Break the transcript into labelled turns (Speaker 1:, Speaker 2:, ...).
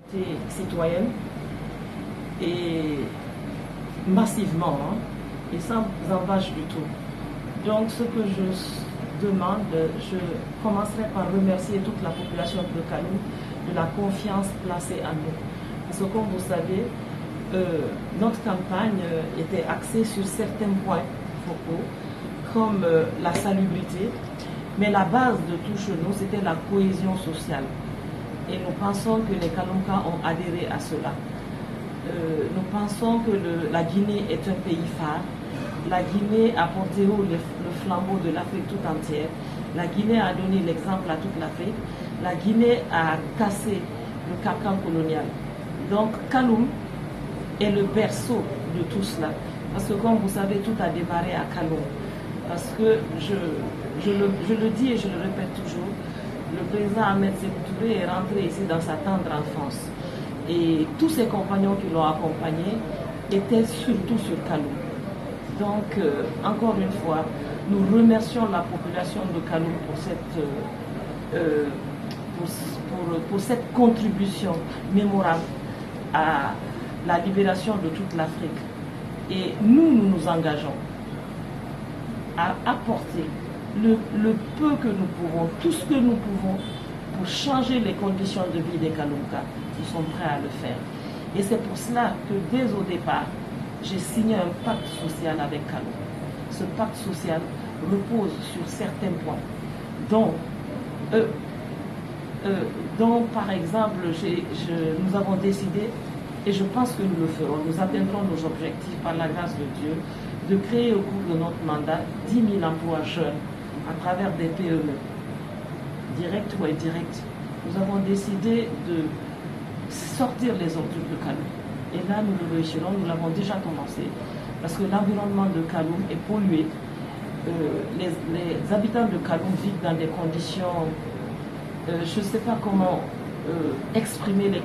Speaker 1: citoyenne et massivement, hein, et sans embâche du tout. Donc ce que je demande, je commencerai par remercier toute la population de Kaloum de la confiance placée en nous. Parce que comme vous savez, notre campagne était axée sur certains points focaux, comme la salubrité, mais la base de tout chez nous, c'était la cohésion sociale. Et nous pensons que les Kaloumkas ont adhéré à cela. Nous pensons que la Guinée est un pays phare. La Guinée a porté haut le flambeau de l'Afrique tout entière. La Guinée a donné l'exemple à toute l'Afrique. La Guinée a cassé le carcan colonial. Donc Kaloum est le berceau de tout cela. Parce que comme vous savez, tout a démarré à Kaloum. Parce que je le dis et je le répète toujours, le président Ahmed Sékou Touré est rentré ici dans sa tendre enfance. Et tous ses compagnons qui l'ont accompagné étaient surtout sur Kaloum. Donc, encore une fois, nous remercions la population de Kaloum pour cette contribution mémorable à la libération de toute l'Afrique. Et nous nous engageons à apporter le peu que nous pouvons, tout ce que nous pouvons pour changer les conditions de vie des Kaloumkas. Nous sommes prêts à le faire. Et c'est pour cela que dès au départ, j'ai signé un pacte social avec Kaloum. Ce pacte social repose sur certains points, dont par exemple, nous avons décidé, et je pense que nous le ferons, nous atteindrons nos objectifs par la grâce de Dieu, de créer au cours de notre mandat 10 000 emplois jeunes à travers des PME, directs ou indirects. Nous avons décidé de sortir les ordures de Kaloum. Et là, nous le réussirons, nous l'avons déjà commencé, parce que l'environnement de Kaloum est pollué. Les habitants de Kaloum vivent dans des conditions, je ne sais pas comment exprimer les